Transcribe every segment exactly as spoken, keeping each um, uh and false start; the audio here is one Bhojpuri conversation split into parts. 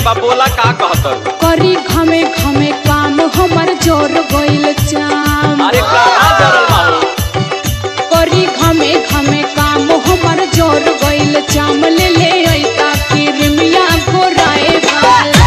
बा बोला का कहत करी घमे घमे काम हमर जोर गइल चाम। अरे कहां जरल बाबू करी घमे घमे काम हमर जोर गइल चाम। ले ले अइता किरमिया गोराए वाला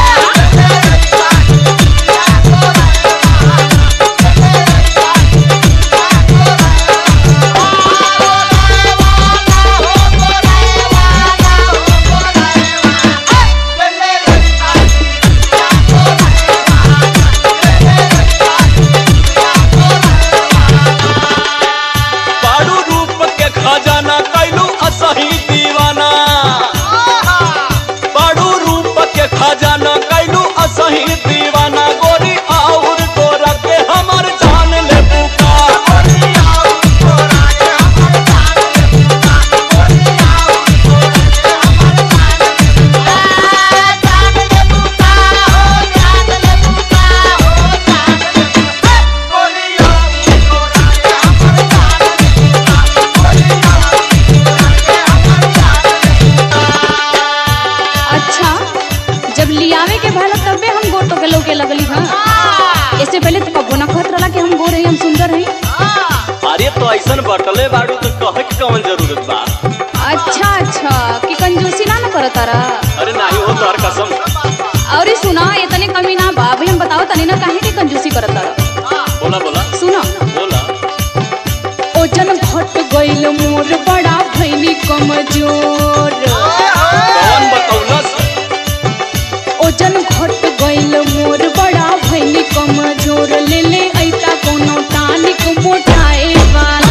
लगली। हाँ इससे पहले तो कबो ना कहत रहला कि हम गोर हई हम सुंदर हई। अरे तो ऐसन बटले बाड़ू तो कहे के कौन जरूरत बा। अच्छा अच्छा कि कंजूसी ना न करत तारा। अरे नहीं हो तोहर कसम। और सुना इतने कमी ना बा भाई हम बताओ तनी ना काहे के कंजूसी करत तारा। बोला बोला सुना बोला। ओजन घट गइल मोर बड़ा भइनी कमजोर। कौन बतौलस? ओजन घट गइल मोर बड़ा भइनी कमजोर। ले ले अइता कोनो टानिक मोटाए वाला।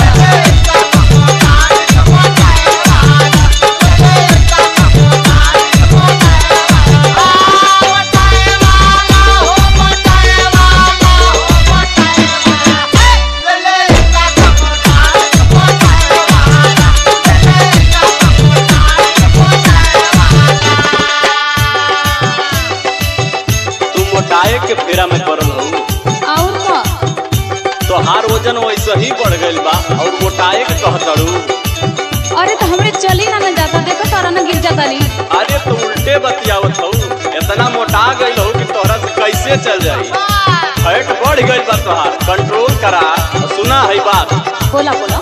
के फेरा में पड़ल हो और का तोहार वजन वैसे ही बढ़ गइल बा और मोटाए के कहतड़ू। अरे तो हमरे चली ना न जाता देखो तारा ना गिर जाता ली। अरे तो उल्टे बतियावत हो इतना मोटा गइल हो कि तोहरा से कैसे चल जाई। फैट बढ़ गइल बा तोहार कंट्रोल करा। सुना है बात बोला बोला।